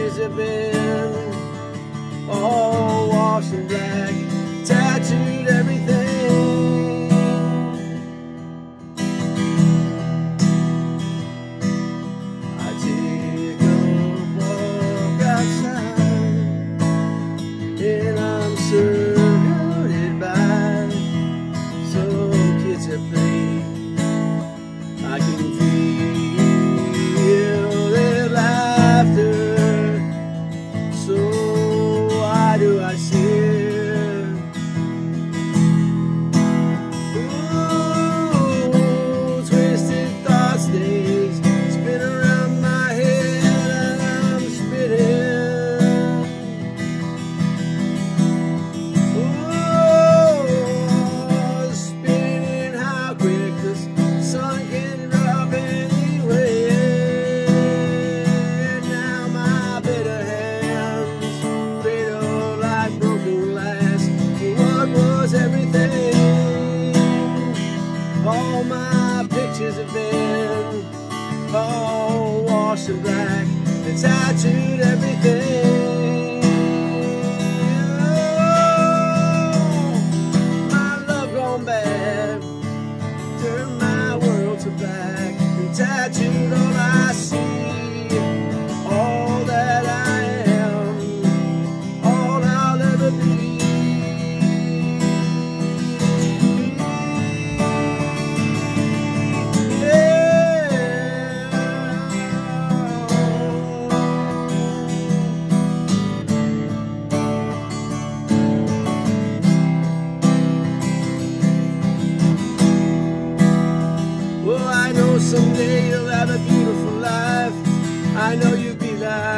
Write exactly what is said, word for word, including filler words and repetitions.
pictures have been all washed in black, tattooed everything. I take a walk outside and I'm surrounded by some kids at play. I can feel their laughter, so why do I sit? Ooh, twisted thoughts, they spin around my head and I'm spitting. Ooh, spinning how quick this sun can drop anyway. Now my bitter hands fatal like broken glass. What was everything? All my pictures have been all washed in black. They tattooed everything. Oh, my love gone bad, turned my world to black, and tattooed all I see, all that I am, all I'll ever be. Well, I know someday you'll have a beautiful life. I know you'll be there.